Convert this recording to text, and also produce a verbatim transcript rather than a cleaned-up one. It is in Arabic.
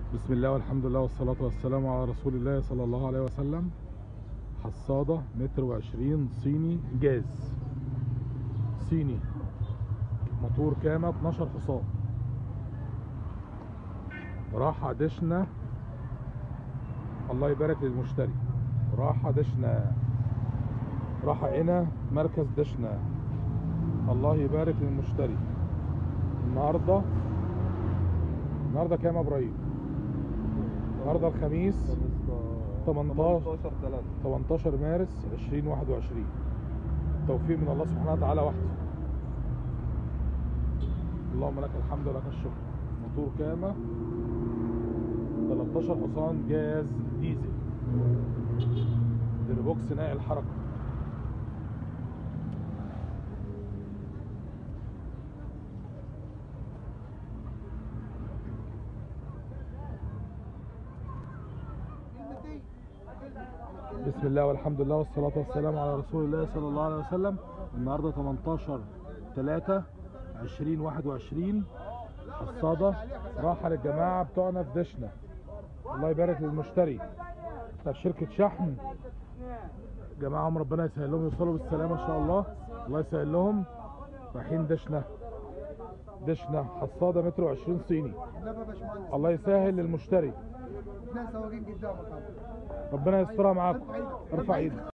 بسم الله والحمد لله والصلاة والسلام على رسول الله صلى الله عليه وسلم. حصادة متر وعشرين صيني جاز صيني، موتور كامة اتناشر حصان، راحة دشنا. الله يبارك للمشتري. راحة دشنا، راحة هنا مركز دشنا. الله يبارك للمشتري. النهارده النهارده كام يا ابراهيم؟ النهارده الخميس تمنتاشر مارس ألفين وواحد وعشرين. توفيق من الله سبحانه وتعالى وحده. اللهم لك الحمد ولك الشكر. موتور كامة تلتاشر حصان جاز ديزل، دربوكس ناقل الحركة. بسم الله والحمد لله والصلاة والسلام على رسول الله صلى الله عليه وسلم. النهارده تمنتاشر تلاتة ألفين وواحد وعشرين. حصادة راحة للجماعة بتوعنا في دشنا. الله يبارك للمشتري. بتاع شركة شحن جماعهم، ربنا يسهل لهم يوصلوا بالسلامة ان شاء الله. الله يسهل لهم. رايحين دشنا دشنا حصادة متر وعشرين صيني. الله يسهل للمشتري. ربنا يسترها معاكم. ارفع ايدك.